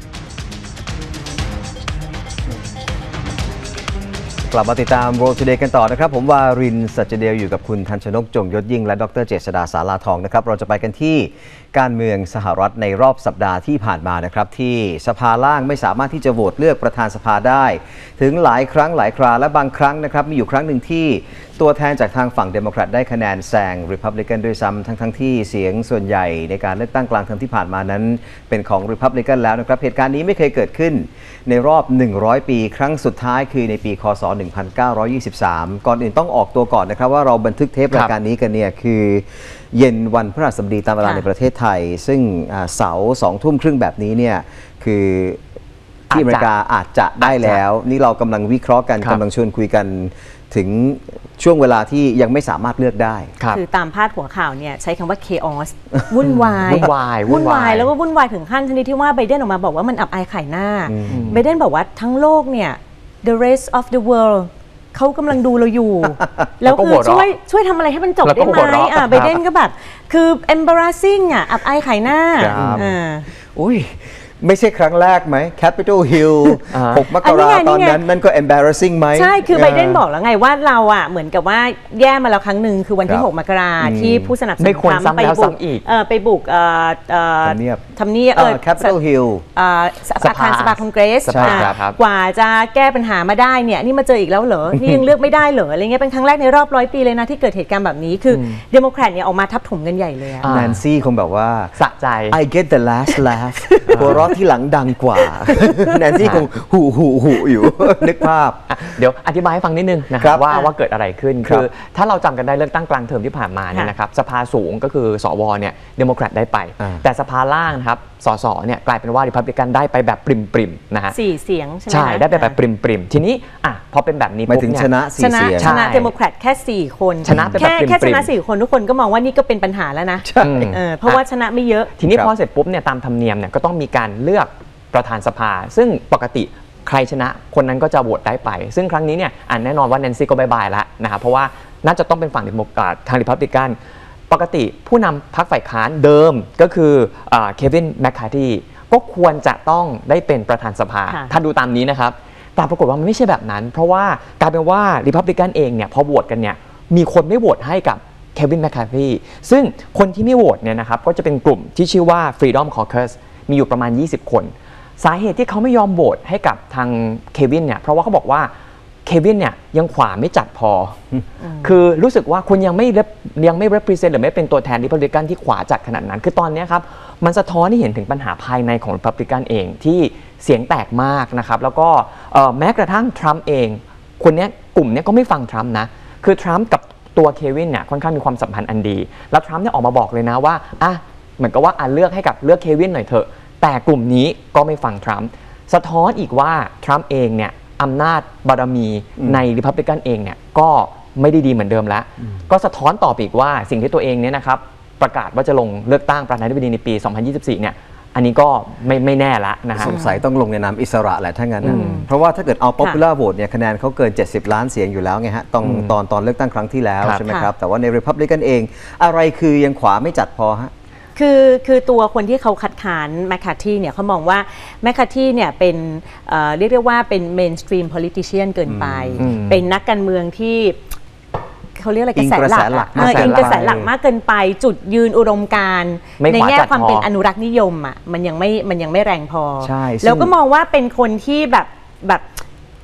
กลับมาติดตาม World Today กันต่อนะครับผมวารินทร์ สัจเดลอยู่กับคุณทันชนก จงยศยิ่งและดรเจษฎา สาราทองนะครับเราจะไปกันที่การเมืองสหรัฐในรอบสัปดาห์ที่ผ่านมานะครับที่สภาล่างไม่สามารถที่จะโหวตเลือกประธานสภาได้ถึงหลายครั้งหลายคราและบางครั้งนะครับมีอยู่ครั้งหนึ่งที่ตัวแทนจากทางฝั่งเดโมแครตได้คะแนนแซงริพับลิกันด้วยซ้ำทั้งทั้งที่เสียงส่วนใหญ่ในการเลือกตั้งกลางเทอมที่ผ่านมานั้นเป็นของริพับลิกันแล้วนะครับเหตุการณ์นี้ไม่เคยเกิดขึ้นในรอบหนึ่งร้อยปีครั้งสุดท้ายคือในปีคศหนึ่งพันเก้าร้อยยี่สิบสามก่อนอื่นต้องออกตัวก่อนนะครับว่าเราบันทึกเทปรายการนี้กันเนี่ยคือเย็นวันพฤหัสบดีตามเวลาในประเทศไทยซึ่งเสาร์สองทุ่มครึ่งแบบนี้เนี่ยคือที่อเมริกาอาจจะได้แล้วนี่เรากำลังวิเคราะห์กันกำลังชวนคุยกันถึงช่วงเวลาที่ยังไม่สามารถเลือกได้คือตามพาดหัวข่าวเนี่ยใช้คำว่า chaos วุ่นวายวุ่นวายวุ่วุ่นวาวนาย ยแล้วก็วุ่นวายถึงขั้นชนิดที่ว่าไบเดนออกมาบอกว่ามันอับอายขายหน้าไบเดนบอกว่าทั้งโลกเนี่ย the rest of the world เขากำลังดูเราอยู่ แล้วคือช่วยช่วยทำอะไรให้มันจบได้ไหมอ่ะไบเดนก็แบบคือ embarrassing อ่ะอับอายขายหน้าอ่าอุ้ยไม่ใช่ครั้งแรกไหม Capitol Hill หก มกราคมตอนนั้นนั่นก็ embarrassing ไหมใช่คือไบเดนบอกแล้วไงว่าเราอ่ะเหมือนกับว่าแย่มาแล้วครั้งหนึ่งคือวันที่หก มกราที่ผู้สนับสนุนทรัมป์ไปบุกไปบุกทำเนียบทำเนียบ Capitol Hill อาคารสภาคอนเกรสกว่าจะแก้ปัญหามาได้เนี่ยนี่มาเจออีกแล้วเหรอนี่ยังเลือกไม่ได้เหรออะไรเงี้ยเป็นครั้งแรกในรอบร้อยปีเลยนะที่เกิดเหตุการณ์แบบนี้คือเดโมแครตเนี่ยออกมาทับถมกันใหญ่เลยแนนซี่คงแบบว่าสะใจ I get the last laugh หัวเราะที่หลังดังกว่าแนนซี่คงหูหูหูอยู่นึกภาพเดี๋ยวอธิบายให้ฟังนิดนึงนะครับว่าว่าเกิดอะไรขึ้นคือถ้าเราจำกันได้เลือกตั้งกลางเทอมที่ผ่านมาเนี่ยนะครับสภาสูงก็คือสวเนี่ยเดโมแครตได้ไปแต่สภาล่างนะครับสสเนี่ยกลายเป็นว่าริพับลิกันได้ไปแบบปริมๆนะฮะสี่เสียงใช่ไหมใช่ได้ไปแบบปริมๆทีนี้อ่ะพอเป็นแบบนี้ปุ๊บเนี่ยชนะสี่เสียงชนะเดโมแครตแค่สี่คนชนะแค่แค่ชนะสี่คนทุกคนก็มองว่านี่ก็เป็นปัญหาแล้วนะเพราะว่าชนะไม่เยอะทีนี้พอเสร็จปุ๊บเนี่ยตามธรรมเนียมเนี่ยก็ต้องมีการเลือกประธานสภาซึ่งปกติใครชนะคนนั้นก็จะโหวตได้ไปซึ่งครั้งนี้เนี่ยอ่านแน่นอนว่าแนนซี่ก็บายบายแล้วนะครับเพราะว่าน่าจะต้องเป็นฝั่งเดโมแครตทางริพับลิกันปกติผู้นำพรรคฝ่ายค้านเดิมก็คือเควินแมคคาร์ธีก็ควรจะต้องได้เป็นประธานสภาถ้าดูตามนี้นะครับแต่ปรากฏว่ามันไม่ใช่แบบนั้นเพราะว่ากลายเป็นว่าริพับลิกันเองเนี่ยพอโหวตกันเนี่ยมีคนไม่โหวตให้กับเควินแมคคาร์ธีซึ่งคนที่ไม่โหวตเนี่ยนะครับก็จะเป็นกลุ่มที่ชื่อว่า Freedom Caucus มีอยู่ประมาณยี่สิบคนสาเหตุที่เขาไม่ยอมโหวตให้กับทางเควินเนี่ยเพราะว่าเขาบอกว่าเควินเนี่ยยังขวาไม่จัดพอ คือรู้สึกว่าคุณยังไม่ยังไม่ represent หรือไม่เป็นตัวแทนริพับลิกันที่ขวาจัดขนาดนั้นคือตอนนี้ครับมันสะท้อนให้เห็นถึงปัญหาภายในของริพับลิกันเองที่เสียงแตกมากนะครับแล้วก็แม้กระทั่งทรัมป์เองคนนี้กลุ่มนี้ก็ไม่ฟังทรัมป์นะคือทรัมป์กับตัวเควินเนี่ยค่อนข้างมีความสัมพันธ์อันดีแล้วทรัมป์เนี่ยออกมาบอกเลยนะว่าอ่ะเหมือนกับว่าอ่ะเลือกให้กับเลือกเควินหน่อยเถอะแต่กลุ่มนี้ก็ไม่ฟังทรัมป์สะท้อนอีกว่าทรัมป์เองเนี่ยอำนาจบารมีในริพับลิกันเองเนี่ยก็ไม่ได้ดีเหมือนเดิมแล้วก็สะท้อนต่ออีกว่าสิ่งที่ตัวเองเนี่ยนะครับประกาศว่าจะลงเลือกตั้งประธานาธิบดีในปีสองพันยี่สิบสี่เนี่ยอันนี้ก็ไม่ไม่แน่ละนะฮะสงสัยต้องลงในนามอิสระแหละถ้างั้นเพราะว่าถ้าเกิดเอา popular vote เนี่ยคะแนนเขาเกินเจ็ดสิบล้านเสียงอยู่แล้วไงฮะตอนตอนตอนเลือกตั้งครั้งที่แล้วใช่ไหมครับแต่ว่าใน Republican เองอะไรคือยังขวาไม่จัดพอฮะคือคือตัวคนที่เขาคัดค้านแมคคาร์ธีเนี่ยเขามองว่าแมคคาร์ธีเนี่ยเป็นเอ่อเรียกได้ว่าเป็นเมนสตรีม politician เกินไปเป็นนักการเมืองที่เขาเรียกอะไรกระแสหลักอิงกระแสหลักมากเกินไปจุดยืนอุดมการณ์ในแง่ความเป็นอนุรักษ์นิยมอ่ะมันยังไม่มันยังไม่แรงพอแล้วก็มองว่าเป็นคนที่แบบแบบโห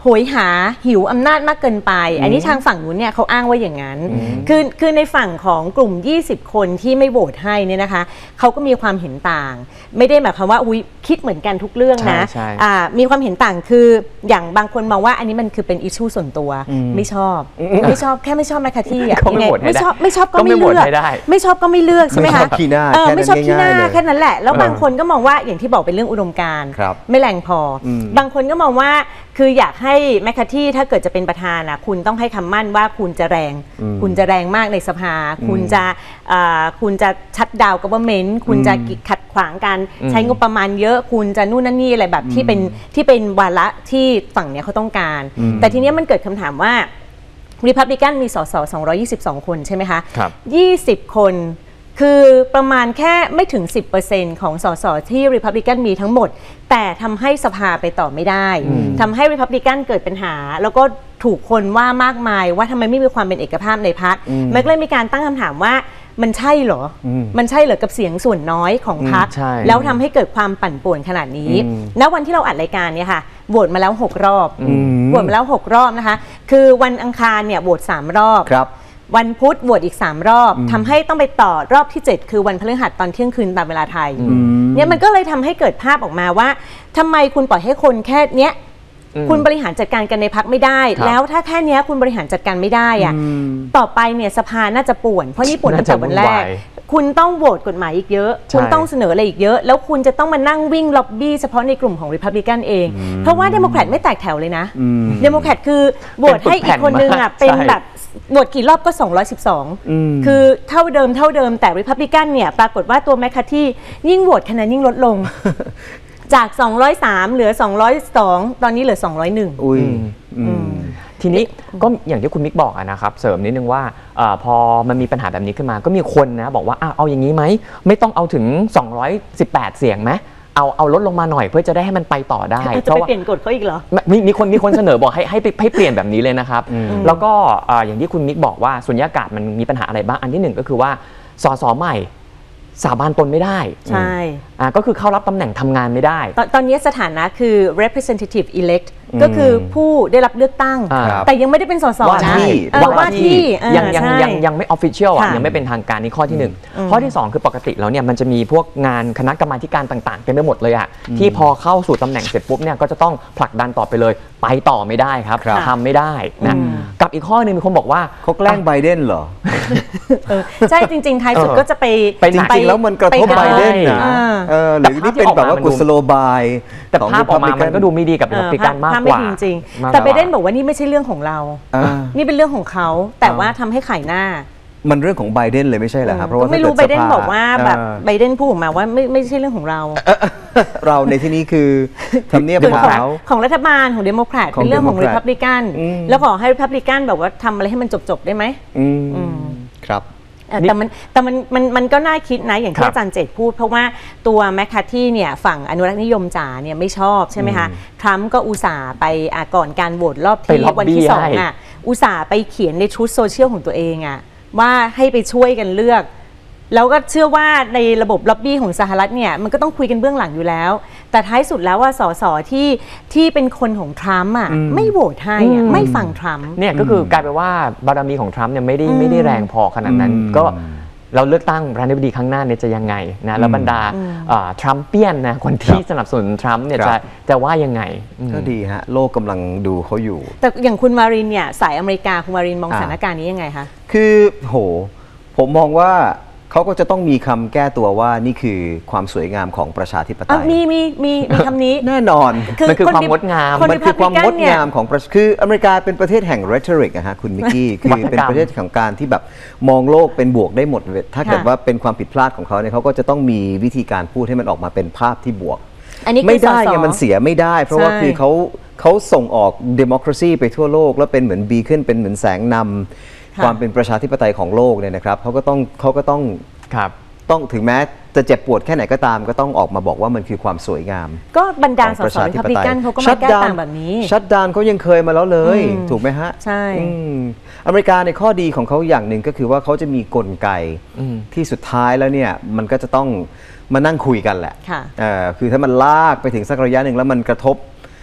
ยหาหิวอำนาจมากเกินไปอันนี้ทางฝั่งนู้นเนี่ยเขาอ้างว่าอย่างนั้นคือคือในฝั่งของกลุ่มยี่สิบคนที่ไม่โหวตให้เนี่ยนะคะเขาก็มีความเห็นต่างไม่ได้หมายความว่าอุ๊ยคิดเหมือนกันทุกเรื่องนะมีความเห็นต่างคืออย่างบางคนมองว่าอันนี้มันคือเป็นอิชชูส่วนตัวไม่ชอบไม่ชอบแค่ไม่ชอบแมคคาที่อ่ะไม่ชอบไม่ชอบก็ไม่เลือกไม่ชอบก็ไม่เลือกใช่ไหมคะไม่ชอบขี้หน้าแค่นั้นแหละแล้วบางคนก็มองว่าอย่างที่บอกเป็นเรื่องอุดมการณ์ไม่แรงพอบางคนก็มองว่าคืออยากให้แมคคาที่ถ้าเกิดจะเป็นประธานนะคุณต้องให้คำมั่นว่าคุณจะแรงคุณจะแรงมากในสภาคุณจะคุณจะชัดดาวน์กัฟเวอร์เมนต์คุณจะขัดขวางการใช้งบประมาณเยอะคุณจะนู่นนั่นนี่อะไรแบบที่เป็นที่เป็นวาระที่ฝั่งเนี้ยเขาต้องการแต่ทีนี้มันเกิดคำถามว่ารีพับลิกันมีสสสองร้อยยี่สิบสองคนใช่ไหมคะยี่สิบคนคือประมาณแค่ไม่ถึง สิบเปอร์เซ็นต์ ของสสที่ Republican มีทั้งหมดแต่ทำให้สภาไปต่อไม่ได้ทำให้ Republican เกิดปัญหาแล้วก็ถูกคนว่ามากมายว่าทำไมไม่มีความเป็นเอกภาพในพรรคมันก็เลยมีการตั้งคำถามว่ามันใช่เหรอมันใช่เหรอกับเสียงส่วนน้อยของพรรคแล้วทำให้เกิดความปั่นป่วนขนาดนี้ณวันที่เราอัดรายการเนี่ยค่ะโหวตมาแล้วหกรอบโหวตมาแล้วหกรอบนะคะคือวันอังคารเนี่ยโหวตสามรอบวันพุธโหวตอีกสามรอบทำให้ต้องไปต่อรอบที่เจ็ดคือวันพฤหัสตอนเที่ยงคืนตามเวลาไทยเนี่ยมันก็เลยทำให้เกิดภาพออกมาว่าทำไมคุณปล่อยให้คนแค่เนี้ยคุณบริหารจัดการกันในพรรคไม่ได้แล้วถ้าแค่นี้คุณบริหารจัดการไม่ได้อะต่อไปเนี่ยสภาน่าจะป่วนเพราะนี่ป่วนตั้งแต่วันแรกคุณต้องโหวตกฎหมายอีกเยอะคุณต้องเสนออะไรอีกเยอะแล้วคุณจะต้องมานั่งวิ่งล็อบบี้เฉพาะในกลุ่มของ Republican เองเพราะว่าเดโมแครตไม่แตกแถวเลยนะเดโมแครตคือโหวตให้อีกคนนึงอ่ะเป็นแบบโหวตกี่รอบก็สองร้อยสิบสองคือเท่าเดิมเท่าเดิมแต่ Republican เนี่ยปรากฏว่าตัวแมคคาที่ยิ่งโหวตคะแนนยิ่งลดลงจากสองร้อยสามเหลือสองร้อยสองตอนนี้เหลือสองร้อยเอ็ดอุ้ยทีนี้ก็อย่างที่คุณมิกบอกนะครับเสริมนิดนึงว่าอพอมันมีปัญหาแบบนี้ขึ้นมาก็มีคนนะบอกว่าเอาอย่างนี้ไหมไม่ต้องเอาถึงสองร้อยสิบแปดเสียงไหมเอาเอาลดลงมาหน่อยเพื่อจะได้ให้มันไปต่อได้จะไปเปลี่ยนกฎเขาอีกเหรอมีมีคนมีคนเสนอบอกให้ให้ให้เปลี่ยนแบบนี้เลยนะครับแล้วก็อย่างที่คุณมิกบอกว่าสุญญากาศมันมีปัญหาอะไรบ้างอันที่หนึ่งก็คือว่าสสใหม่สาบานตนไม่ได้ใช่อ่าก็คือเข้ารับตำแหน่งทำงานไม่ได้ตอนตอนนี้สถานะคือ representative elect ก็คือผู้ได้รับเลือกตั้งแต่ยังไม่ได้เป็นสสนะว่าที่ยังยังยังยังไม่ official อ่ะยังไม่เป็นทางการนี่ข้อที่หนึ่งข้อที่สองคือปกติแล้วเนี่ยมันจะมีพวกงานคณะกรรมาการต่างๆเต็มไปหมดเลยอ่ะที่พอเข้าสู่ตำแหน่งเสร็จปุ๊บเนี่ยก็จะต้องผลักดันต่อไปเลยไปต่อไม่ได้ครับทำไม่ได้นะกับอีกข้อนึงมีคนบอกว่าเขาแกล้งไบเดนเหรอใช่จริงๆท้ายสุดก็จะไปจริงๆแล้วมันกระทบไบเดนนะหรือนี่เป็นแบบว่ากุศโลบายแต่ภาพออกมามันก็ดูไม่ดีกับรีพับลิกันมากกว่าจริงๆแต่ไบเดนบอกว่านี่ไม่ใช่เรื่องของเรานี่เป็นเรื่องของเขาแต่ว่าทำให้ขายหน้ามันเรื่องของไบเดนเลยไม่ใช่เหรอครับเพราะว่าไม่รู้ไบเดนบอกว่าแบบไบเดนพูดออกมาว่าไม่ไม่ใช่เรื่องของเราเราในที่นี้คือทำเนียบขาวของรัฐบาลของเดโมแครตเป็นเรื่องของรีพับลิกันแล้วขอให้รีพับลิกันแบบว่าทำอะไรให้มันจบๆได้ไหมครับแต่มันแต่มันมันมันก็น่าคิดนะอย่างที่อาจารย์เจตพูดเพราะว่าตัวแมคคาที่เนี่ยฝั่งอนุรักษ์นิยมจ๋าเนี่ยไม่ชอบใช่ไหมคะทรัมป์ก็อุตส่าห์ไปก่อนการโหวตรอบที่วันที่สองอ่ะอุตส่าห์ไปเขียนในชุดโซเชียลของตัวเองอ่ะว่าให้ไปช่วยกันเลือกแล้วก็เชื่อว่าในระบบล็อบบี้ของสหรัฐเนี่ยมันก็ต้องคุยกันเบื้องหลังอยู่แล้วแต่ท้ายสุดแล้วว่าสสที่ที่เป็นคนของทรัมป์อ่ะไม่โหวตให้ไม่ฟังทรัมป์เนี่ยก็คือกลายเป็นว่าบารมีของทรัมป์เนี่ยไม่ได้ไม่ได้แรงพอขนาดนั้นก็เราเลือกตั้งประธานาธิบดีครั้งหน้าเนี่ยจะยังไงนะแล้วบรรดาทรัมเปียนนะคนที่สนับสนุนทรัมป์เนี่ยจะจะว่ายังไงก็ดีฮะโลกกำลังดูเขาอยู่แต่อย่างคุณมารินเนี่ยสายอเมริกาคุณมารินมองสถานการณ์นี้ยังไงคะคือโหผมมองว่าเขาก็จะต้องมีคำแก้ตัวว่านี่คือความสวยงามของประชาธิปไตยมีมีมีมีคำนี้แน่นอนมันคือความงดงามมันคือความงดงามของประคืออเมริกาเป็นประเทศแห่ง rhetoric อะฮะคุณมิกกี้คือเป็นประเทศของการที่แบบมองโลกเป็นบวกได้หมดถ้าเกิดว่าเป็นความผิดพลาดของเขาเนี่ยเขาก็จะต้องมีวิธีการพูดให้มันออกมาเป็นภาพที่บวกไม่ได้ไงมันเสียไม่ได้เพราะว่าคือเขาเขาส่งออก democracy ไปทั่วโลกแล้วเป็นเหมือนบีขึ้นเป็นเหมือนแสงนำความเป็นประชาธิปไตยของโลกเนี่ยนะครับเขาก็ต้องเขาก็ต้องต้องถึงแม้จะเจ็บปวดแค่ไหนก็ตามก็ต้องออกมาบอกว่ามันคือความสวยงามก็บรรดาสสรีพับลิกันเขาก็มาแก้ต่างแบบนี้ชัดดาวน์เขายังเคยมาแล้วเลยถูกไหมฮะใช่อเมริกาในข้อดีของเขาอย่างหนึ่งก็คือว่าเขาจะมีกลไกที่สุดท้ายแล้วเนี่ยมันก็จะต้องมานั่งคุยกันแหละคือถ้ามันลากไปถึงสักระยะหนึ่งแล้วมันกระทบ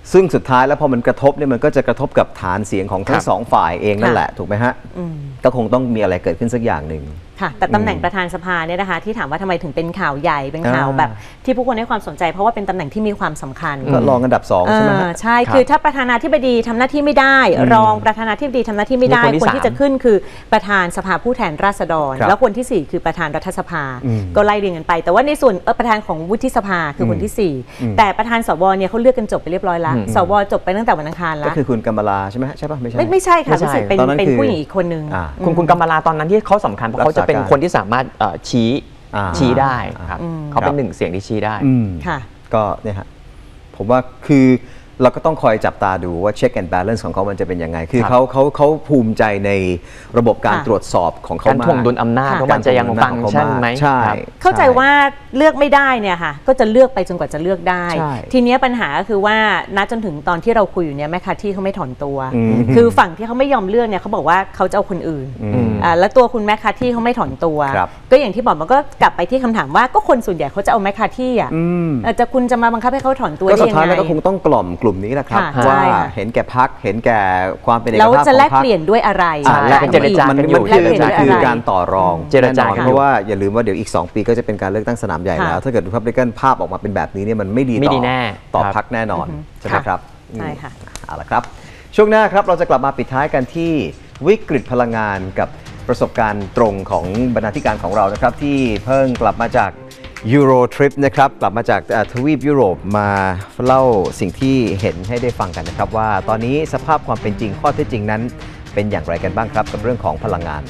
ซึ่งสุดท้ายแล้วพอมันกระทบเนี่ยมันก็จะกระทบกับฐานเสียงของทั้คงรับสองฝ่ายเองนั่นแหละถูกไหมฮะอืมก็คงต้องมีอะไรเกิดขึ้นสักอย่างหนึ่งค่ะแต่ตำแหน่งประธานสภาเนี่ยนะคะที่ถามว่าทำไมถึงเป็นข่าวใหญ่เป็นข่าวอ่าแบบที่ผู้คนให้ความสนใจเพราะว่าเป็นตำแหน่งที่มีความสำคัญก็รองอันดับสองใช่ไหมฮะเออใช่ครับคือถ้าประธานาธิบดีทำหน้าที่ไม่ได้ รองประธานาธิบดีทำหน้าที่ไม่ได้มีคนที่คนที่สามจะขึ้นคือประธานสภาผู้แทนราษฎรครับแล้วคนที่สี่คือประธานรัฐสภาอืมก็ไล่เรียงกันไป แต่ว่าในส่วนเอ่อประธานของวุฒิสภาคือคนที่สี่อืมแต่ประธานสวเนี่ยเขาเลือกกันจบไปเรียบร้อยแล้วอืมสวจบไปตั้งแต่วันอังคารก็แล้วคือคุณกำมลาใช่ไหมฮะใช่ปะไม่ใช่ไม่ไม่ใช่ค่ะไม่ใช่รู้สึกเป็นตอนนั้นเป็นคือผู้หญิงอีกคนนึงอ่าคุณคุณกำมลาตอนนั้นที่เขาสำคัญเพราะเขาจะเป็นคนที่สามารถเอ่อชี้อ่าชี้ได้ครับอืมเขาเป็นหนึ่งเสียงที่ชี้ได้อืมค่ะก็เนี่ยฮะผมว่าคือเราก็ต้องคอยจับตาดูว่า check and balance ของเขามันจะเป็นยังไง คือครับเขาเขาเขาภูมิใจในระบบการค่ะตรวจสอบของเขาการมากถ่วงดุลอำนาจค่ะว่ามันจะยังฟังก์ชันไหมใช่ครับเข้าใจว่าเลือกไม่ได้เนี่ยค่ะก็จะเลือกไปจนกว่าจะเลือกได้ใช่ทีเนี้ยปัญหาก็คือว่าณจนถึงตอนที่เราคุยอยู่เนี่ยแม่ค้าที่เขาไม่ถอนตัวอืมคือฝั่งที่เขาไม่ยอมเลือกเนี่ยเขาบอกว่าเขาจะเอาคนอื่นอืมอ่าแล้วตัวคุณแม่ค้าที่เขาไม่ถอนตัวครับก็อย่างที่บอกมันก็กลับไปที่คำถามว่าก็คนส่วนใหญ่เขาจะเอาแม่ค้าที่อ่ะอืมเอ่อจะคุณจะมาบังคับให้เขาถอนตัวก็ได้สุดยังท้ายไงแล้วก็คงต้องกล่อมกลุ่มนี้แหละครับค่ะว่าใช่ค่ะเห็นแก่พักเห็นแก่ความเป็นเอกแล้วภาพขจะองแลกพรรคเปลี่ยนด้วยอะไรอ่าใช่และเป็นเจรจากันอยู่มันแลกเปลี่ยนด้วยคืออะไรการต่อรองเจรจาแน่นอนกันอยู่เพราะว่าอย่าลืมว่าเดี๋ยวอีกสองปีก็จะเป็นการเลือกตั้งสนามใหญ่ค่ะแล้ว ถ้าเกิด Republican ภาพออกมาเป็นแบบนี้เนี่ยมันไม่ดีไม่ต่อดีแน่ต่อครับพรรคแน่นอนใช่ไหมครับใช่ค่ะเอาละครับ ช่วงหน้าครับเราจะกลับมาปิดท้ายกันที่วิกฤตพลังงานกับประสบการณ์ตรงของบรรณาธิการของเรานะครับที่เพิ่งกลับมาจากยูโรทริปนะครับกลับมาจากเอ่อทวีปยุโรปมาเล่าสิ่งที่เห็นให้ได้ฟังกันนะครับว่าตอนนี้สภาพความเป็นจริงข้อเท็จจริงนั้นเป็นอย่างไรกันบ้างครับกับเรื่องของพลังงาน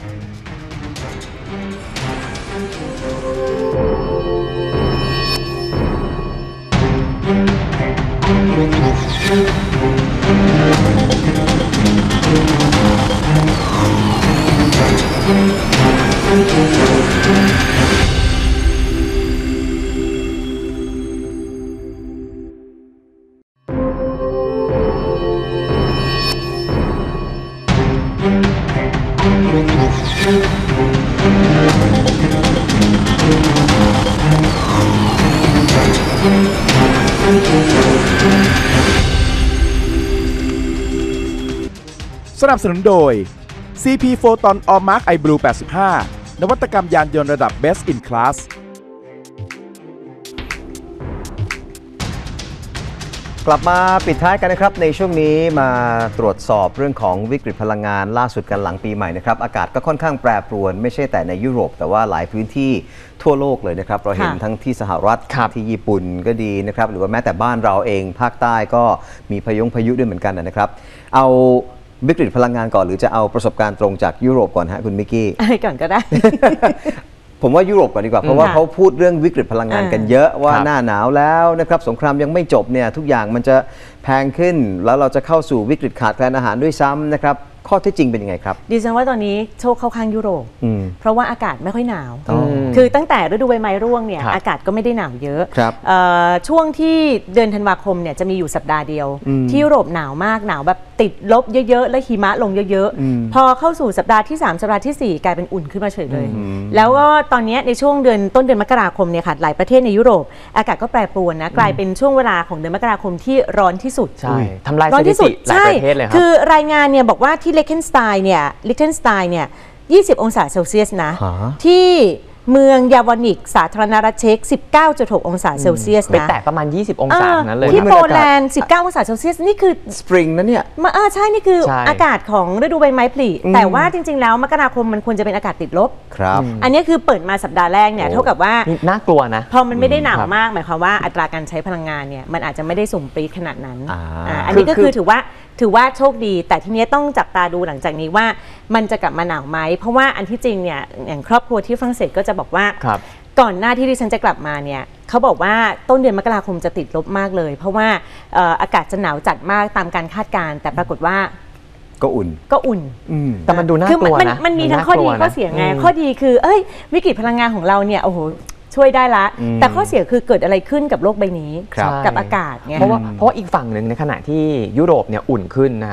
สนับสนุนโดย ซี พี Photon All Mark Eye Blue แปดสิบห้า นวัตกรรมยานยนต์ระดับ Best in Class กลับมาปิดท้ายกันนะครับในช่วงนี้มาตรวจสอบเรื่องของวิกฤตพลังงานล่าสุดกันหลังปีใหม่นะครับอากาศก็ค่อนข้างแปรปรวนไม่ใช่แต่ในยุโรปแต่ว่าหลายพื้นที่ทั่วโลกเลยนะครับเราเห็นค่ะทั้งที่สหรัฐครับที่ญี่ปุ่นก็ดีนะครับหรือว่าแม้แต่บ้านเราเองภาคใต้ก็มีพายุพายุด้วยเหมือนกันนะครับเอาวิกฤตพลังงานก่อนหรือจะเอาประสบการณ์ตรงจากยุโรปก่อนฮะคุณมิกกี้อะไรก่อนก็ได้ผมว่ายุโรปก่อนดีกว่าเพราะว่าค่ะเขาพูดเรื่องวิกฤตพลังงานอ่ากันเยอะว่าครับหน้าหนาวแล้วนะครับสงครามยังไม่จบเนี่ยทุกอย่างมันจะแพงขึ้น แล้วเราจะเข้าสู่วิกฤตขาดแคลนอาหารด้วยซ้ำนะครับข้อเท็จจริงเป็นยังไงครับดิฉันว่าตอนนี้โชคเข้าข้างยุโรปอืมเพราะว่าอากาศไม่ค่อยหนาวอ๋อคือตั้งแต่ฤดูใบไม้ร่วงเนี่ยครับอากาศก็ไม่ได้หนาวเยอะครับเอ่อช่วงที่เดือนธันวาคมเนี่ยจะมีอยู่สัปดาห์เดียวอืมที่ยุโรปหนาวมากหนาวแบบติดลบเยอะๆ และหิมะลงเยอะอืมๆ พอเข้าสู่สัปดาห์ที่สามสัปดาห์ที่สี่กลายเป็นอุ่นขึ้นมาเฉยเลย แล้วก็ตอนเนี้ยในช่วงเดือนต้นเดือนมกราคมเนี่ยค่ะหลายประเทศในยุโรปอากาศก็แปรปรวนนะกลายเป็นช่วงเวลาของเดือนมกราคมที่ร้อนที่สุดใช่ทำลายร้อสนถิที่สุดติหลายประเทศเลยครัคืบอรายงานเนี่ยบอกว่าที่เลคเคนสไตน์เนี่ยเลคเคนสไตน์เนี่ยยี่สิบองศาเซลเซียสนะฮะที่เมืองยาวานิกสาธารณรัฐเช็ก สิบเก้าจุดหก องศาเซลเซียสไปนะแตะประมาณ ยี่สิบ องศาทั้งนั้นเลยที่นะโปแลนด์ สิบเก้า องศาเซลเซียส นี่คือสปริงนะเนี่ยมาเออใช่ นี่คือใช่อากาศของฤดูใบไม้ผลิอืมแต่ว่าจริง ๆ แล้วมกราคมมันควรจะเป็นอากาศติดลบครับอันนี้คือเปิดมาสัปดาห์แรกเนี่ยโอ้เท่ากับว่านี่น่ากลัวนะพอมันไม่ได้หนาวครับมากหมายความว่าอัตราการใช้พลังงานเนี่ยมันอาจจะไม่ได้สูงปรี๊ดขนาดนั้นอ่าอ่าอันนี้ก็คือคือถือว่าถือว่าโชคดี แต่ทีนี้ต้องจับตาดูหลังจากนี้ว่ามันจะกลับมาหนาวไหมเพราะว่าอันที่จริงเนี่ยอย่างครอบครัวที่ฝรั่งเศสก็จะบอกว่าครับก่อนหน้าที่ดิฉันจะกลับมาเนี่ยเขาบอกว่าต้นเดือนมกราคมจะติดลบมากเลย เพราะว่าเอ่ออากาศจะหนาวจัดมากตามการคาดการณ์แต่ปรากฏว่าก็อุ่นก็อุ่นอืมแต่มันดูน่าคือกลัวมันนะมันมีทั้งข้อดีน่ากลัวนะข้อเสียไงอืมข้อดีคือเอ้ยวิกฤตพลังงานของเราเนี่ยโอ้โหช่วยได้ละอืมแต่ข้อเสียคือเกิดอะไรขึ้นกับโลกใบนี้ครับกับอากาศไงเพราะว่าเพราะว่าอีกฝั่งหนึ่งในขณะที่ยุโรปเนี่ยอุ่นขึ้นนะฮะ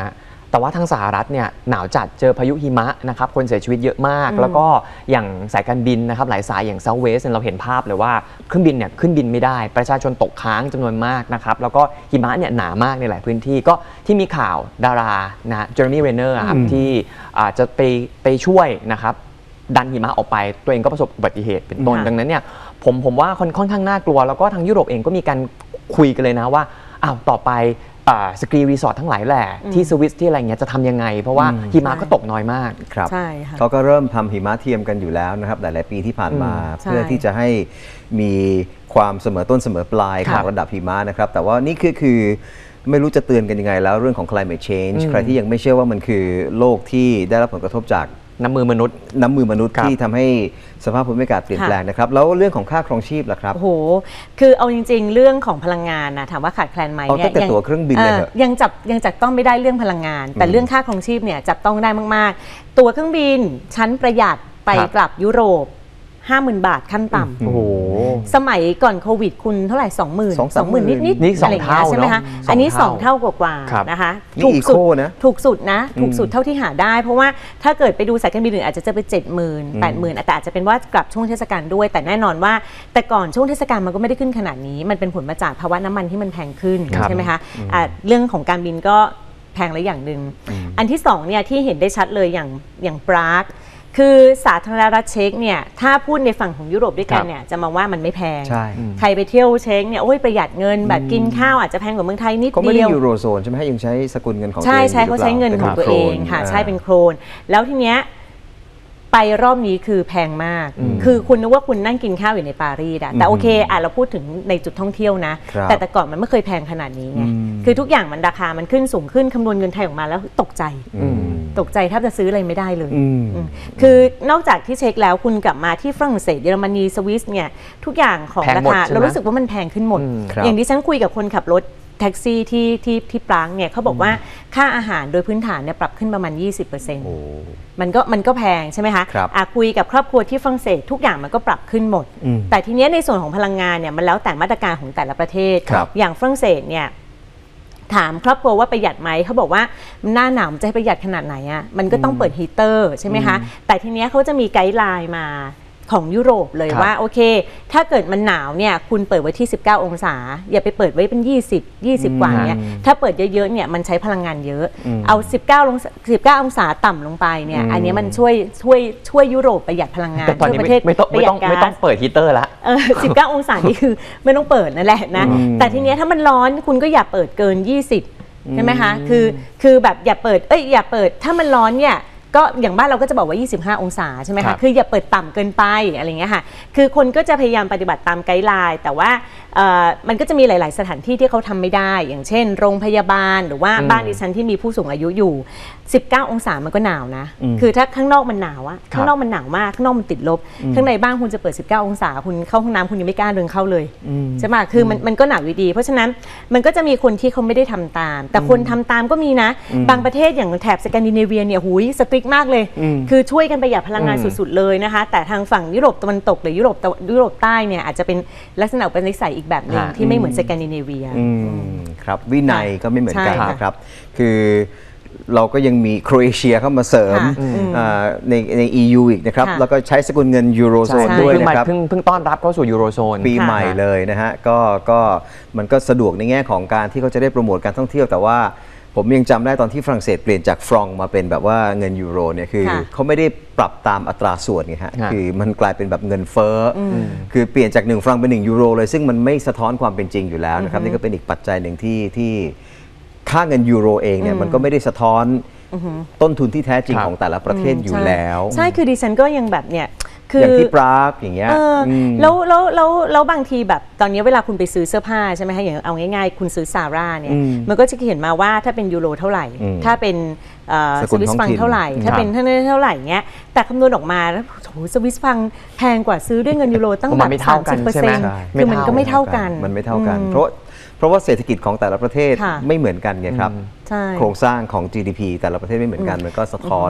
แต่ว่าทางสหรัฐเนี่ยหนาวจัดเจอพายุหิมะนะครับคนเสียชีวิตเยอะมาก แล้วก็อย่างสายการบินนะครับหลายสายอย่าง Southwest เราเห็นภาพเลยว่าเครื่องบินเนี่ยขึ้นบินไม่ได้ประชาชนตกค้างจำนวนมากนะครับแล้วก็หิมะเนี่ยหนามากในหลายพื้นที่ก็ที่มีข่าวดารานะเจอร์มี่เรเนอร์ครับที่อาจจะไปไปช่วยนะครับดันหิมะออกไปตัวเองก็ประสบอุบัติเหตุเป็นต้นดังนั้นเนี่ยผมผมว่าค่อนข้างน่ากลัวแล้วก็ทางยุโรปเองก็มีการคุยกันเลยนะว่าอ้าวต่อไปสกีรีสอร์ททั้งหลายแหละที่สวิสที่อะไรเงี้ยจะทำยังไงเพราะว่าหิมะก็ตกน้อยมากครับใช่ค่ะเขาก็เริ่มทำหิมะเทียมกันอยู่แล้วนะครับหลายๆปีที่ผ่านมาเพื่อที่จะให้มีความเสมอต้นเสมอปลายของระดับหิมะนะครับแต่ว่านี่คือคือไม่รู้จะเตือนกันยังไงแล้วเรื่องของ climate change ใครที่ยังไม่เชื่อว่ามันคือโลกที่ได้รับผลกระทบจากน้ำมือมนุษย์น้ำมือมนุษย์ที่ทำให้สภาพภูมิอากาศเปลี่ยนแปลงนะครับแล้วเรื่องของค่าครองชีพล่ะครับโอ้โหคือเอาจริงๆเรื่องของพลังงานนะถามว่าขาดแคลนไหมเนี่ยยังตัวเครื่องบินเลยเหรอยังจับยังจับต้องไม่ได้เรื่องพลังงานแต่เรื่องค่าครองชีพเนี่ยจับต้องได้มากๆตัวเครื่องบินชั้นประหยัดไปกลับยุโรปห้าหมื่นบาทขั้นต่ำโอ้โหสมัยก่อนโควิดคุณเท่าไหร่สองหมื่นสองหมื่นนิดๆนี่สองเท่าใช่ไหมคะอันนี้สองเท่ากว่าๆนะคะถูกสุดนะถูกสุดนะถูกสุดเท่าที่หาได้เพราะว่าถ้าเกิดไปดูสายการบินอื่นอาจจะจะไปเจ็ดหมื่นแปดหมื่นแต่อาจจะเป็นว่ากลับช่วงเทศกาลด้วยแต่แน่นอนว่าแต่ก่อนช่วงเทศกาลมันก็ไม่ได้ขึ้นขนาดนี้มันเป็นผลมาจากภาวะน้ำมันที่มันแพงขึ้นใช่ไหมคะเรื่องของการบินก็แพงและอย่างหนึ่งอันที่สองเนี่ยที่เห็นได้ชัดเลยอย่างอย่างปรากคือสาธารณรัฐเช็กเนี่ยถ้าพูดในฝั่งของยุโรปด้วยกันเนี่ยจะมองว่ามันไม่แพงใครไปเที่ยวเช็กเนี่ยโอ้ยประหยัดเงินแบบกินข้าวอาจจะแพงกว่าเมืองไทยนิดเดียวเขาไม่ได้ยูโรโซนใช่ไหมยังใช้สกุลเงินของตัวเองใช่ใช่เขาใช้เงินของตัวเองค่ะใช่เป็นโครนแล้วทีเนี้ยไปรอบนี้คือแพงมากคือคุณนึกว่าคุณนั่งกินข้าวอยู่ในปารีสอะแต่โอเคอ่ะเราพูดถึงในจุดท่องเที่ยวนะแต่แต่ก่อนมันไม่เคยแพงขนาดนี้ไงคือทุกอย่างมันราคามันขึ้นสูงขึ้นคำนวณเงินไทยออกมาแล้วตกใจตกใจแทบจะซื้ออะไรไม่ได้เลยคือนอกจากที่เช็คแล้วคุณกลับมาที่ฝรั่งเศสเยอรมนีสวิสเนี่ยทุกอย่างของราคาเรารู้สึกว่ามันแพงขึ้นหมดอย่างที่ฉันคุยกับคนขับรถแท็กซี่ที่ที่ที่ปรางเนี่ยเขาบอกว่าค่าอาหารโดยพื้นฐานเนี่ยปรับขึ้นประมาณ ยี่สิบเปอร์เซ็นต์ มันก็มันก็แพงใช่ไหมคะคุยกับครอบครัวที่ฝรั่งเศสทุกอย่างมันก็ปรับขึ้นหมดแต่ทีนี้ในส่วนของพลังงานเนี่ยมันแล้วแต่มาตรการของแต่ละประเทศอย่างฝรั่งเศสเนี่ยถามครอบครัวว่าประหยัดไหมเขาบอกว่าหน้าหนาวจะให้ประหยัดขนาดไหนอ่ะมันก็ต้องเปิดฮีเตอร์ใช่ไหมคะแต่ทีนี้เขาจะมีไกด์ไลน์มาของยุโรปเลยว่าโอเคถ้าเกิดมันหนาวเนี่ยคุณเปิดไว้ที่สิบเก้าองศาอย่าไปเปิดไว้เป็นยี่สิบ ยี่สิบกว่าเนี่ยถ้าเปิดเยอะๆเนี่ยมันใช้พลังงานเยอะเอาสิบเก้าลงสิบเก้าองศาต่ำลงไปเนี่ยอันนี้มันช่วยช่วยช่วยยุโรปประหยัดพลังงานช่วยประเทศไม่ต้องไม่ต้องไม่ต้องเปิดฮีเตอร์ละเออสิบเก้าองศานี่คือไม่ต้องเปิดนั่นแหละนะแต่ทีนี้ถ้ามันร้อนคุณก็อย่าเปิดเกินยี่สิบใช่ไหมคะคือคือแบบอย่าเปิดเอ้ยอย่าเปิดถ้ามันร้อนเนี่ยก็อย่างบ้านเราก็จะบอกว่ายี่สิบห้าองศาใช่ไหมคะคืออย่าเปิดต่ำเกินไปอะไรเงี้ยค่ะคือคนก็จะพยายามปฏิบัติตามไกด์ไลน์แต่ว่ามันก็จะมีหลายๆสถานที่ที่เขาทำไม่ได้อย่างเช่นโรงพยาบาลหรือว่าบ้านดิฉันที่มีผู้สูงอายุอยู่สิบเก้าองศามันก็หนาวนะคือถ้าข้างนอกมันหนาวอะข้างนอกมันหนาวมากข้างนอกมันติดลบข้างในบ้านคุณจะเปิดสิบเก้าองศาคุณเข้าห้องน้ำคุณยังไม่กล้าเดินเข้าเลยใช่ไหมคือมันมันก็หนาวอยู่ดีเพราะฉะนั้นมันก็จะมีคนที่เขาไม่ได้ทำตามแต่คนทำตามก็มีนะบางประเทศอย่างแถบสแกนดิเนเวียเนี่ยหูยสตริกมากเลยคือช่วยกันประหยัดพลังงานสุดๆเลยนะคะแต่ทางฝั่งยุโรปตะวันตกหรือยุโรปยุโรปใต้เนี่ยอาจจะเป็นลักษณะเป็นนิสัยอีกแบบหนึ่งที่ไม่เหมือนสแกนดิเนเวียครับวินัยก็ไม่เหมือนกันนะครับคือเราก็ยังมีโครเอเชียเข้ามาเสริมในใน อี ยู อีกนะครับแล้วก็ใช้สกุลเงินยูโรโซนด้วยนะครับเพิ่งเพิ่งต้อนรับเข้าสู่ยูโรโซนปีใหม่เลยนะฮะก็ก็มันก็สะดวกในแง่ของการที่เขาจะได้โปรโมทการท่องเที่ยวแต่ว่าผมยังจำได้ตอนที่ฝรั่งเศสเปลี่ยนจากฟรองมาเป็นแบบว่าเงินยูโรเนี่ยคือเขาไม่ได้ปรับตามอัตราส่วนไงฮะคือมันกลายเป็นแบบเงินเฟ้อคือเปลี่ยนจากหนึ่งฟรังเป็นหนึ่งยูโรเลยซึ่งมันไม่สะท้อนความเป็นจริงอยู่แล้วนะครับนี่ก็เป็นอีกปัจจัยหนึ่งที่ที่ค่าเงินยูโรเองเนี่ยมันก็ไม่ได้สะท้อนต้นทุนที่แท้จริงของแต่ละประเทศอยู่แล้วใช่คือดิฉันก็ยังแบบเนี่ยอย่างที่ปรากอย่างเงี้ยแล้วแล้วแล้วแล้วบางทีแบบตอนนี้เวลาคุณไปซื้อเสื้อผ้าใช่ไหมคะอย่างเอาง่ายๆคุณซื้อซาร่าเนี่ยมันก็จะเขียนมาว่าถ้าเป็นยูโรเท่าไหร่ถ้าเป็นสวิสฟรังเท่าไหร่ถ้าเป็นเท่าเท่าไหร่เงี้ยแต่คำนวณออกมาแล้วโหสวิสฟรังแพงกว่าซื้อด้วยเงินยูโรตั้งแบบสามสิบเปอร์เซ็นต์คือมันก็ไม่เท่ากันมันไม่เท่ากันเพราะเพราะว่าเศรษฐกิจของแต่ละประเทศไม่เหมือนกันไงครับโครงสร้างของ จี ดี พี แต่ละประเทศไม่เหมือนกันมันก็สะท้อน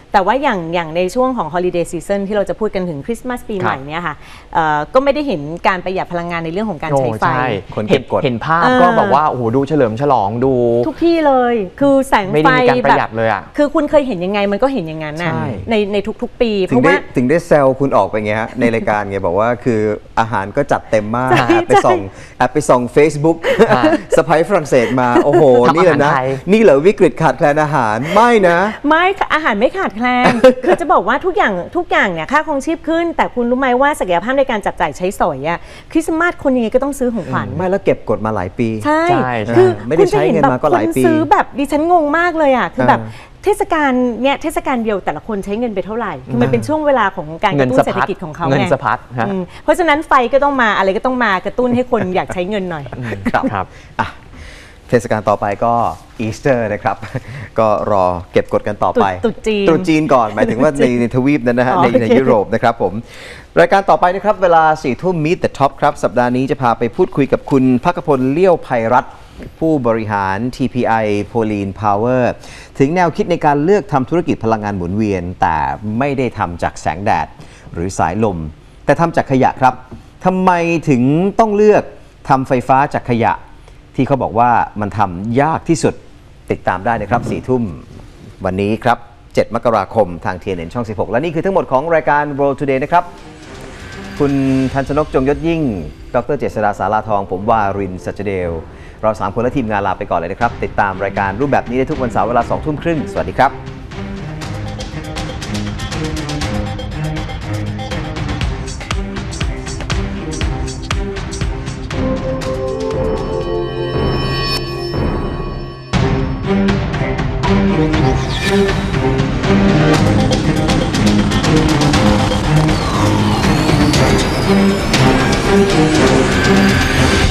แต่ว่าอย่างอย่างในช่วงของ holiday season ที่เราจะพูดกันถึงคริสต์มาสปีใหม่เนี่ยค่ะก็ไม่ได้เห็นการประหยัดพลังงานในเรื่องของการใช้ไฟคนเก็บกดเห็นภาพก็แบบว่าโอ้โหดูเฉลิมฉลองดูทุกที่เลยคือแสงไฟแบบคือคุณเคยเห็นยังไงมันก็เห็นอย่างนั้นนะในในทุกๆปีเพราะว่าถึงได้แซวคุณออกไปไงฮะในรายการไงบอกว่าคืออาหารก็จัดเต็มมากแอบไปส่องแอบไปส่อง Facebook สะพ้ายฝรั่งเศสมาโอ้โหนี่แหละนะนี่เหรอวิกฤตขาดแคลนอาหารไม่นะไม่อาหารไม่ขาดแคลนคือจะบอกว่าทุกอย่างทุกอย่างเนี่ยค่าครองชีพขึ้นแต่คุณรู้ไหมว่าศักยภาพในการจับจ่ายใช้สอยอะคริสต์มาสคนยังไงก็ต้องซื้อของขวัญไม่แล้วเก็บกดมาหลายปีใช่คือไม่ได้ใช้เงินมาก็หลายปีซื้อแบบดิฉันงงมากเลยอะคือแบบเทศกาลเนี่ยเทศกาลเดียวแต่ละคนใช้เงินไปเท่าไหร่คือมันเป็นช่วงเวลาของการกระตุ้นเศรษฐกิจของเขาไงเงินสะพัดเพราะฉะนั้นไฟก็ต้องมาอะไรก็ต้องมากระตุ้นให้คนอยากใช้เงินหน่อยครับครับเทศกาลต่อไปก็อีสเตอร์นะครับก็รอเก็บกดกันต่อไปตรุษจีนตรุษจีนก่อนหมายถึงว่าในในทวีปนั้นนะฮะในในยุโรปนะครับผมรายการต่อไปนะครับเวลาสี่ทุ่ม Meet the Top ครับสัปดาห์นี้จะพาไปพูดคุยกับคุณภักพลเลี้ยวไพรัตน์ผู้บริหาร ที พี ไอ Poline Power ถึงแนวคิดในการเลือกทำธุรกิจพลังงานหมุนเวียนแต่ไม่ได้ทำจากแสงแดดหรือสายลมแต่ทำจากขยะครับทำไมถึงต้องเลือกทำไฟฟ้าจากขยะที่เขาบอกว่ามันทำยากที่สุดติดตามได้นะครับสี่ทุ่มวันนี้ครับเจ็ดมกราคมทาง ที เอ็น เอ็น ช่องสิบหกและนี่คือทั้งหมดของรายการ World Today นะครับคุณทันชนกจงยศยิ่งดรเจษฎาสาราทองผมวารินทร์สัจเดลเราสามคนและทีมงานลาไปก่อนเลยนะครับติดตามรายการรูปแบบนี้ได้ทุกวันเสาร์เวลาสองทุ่มครึ่งสวัสดีครับ We'll be right back.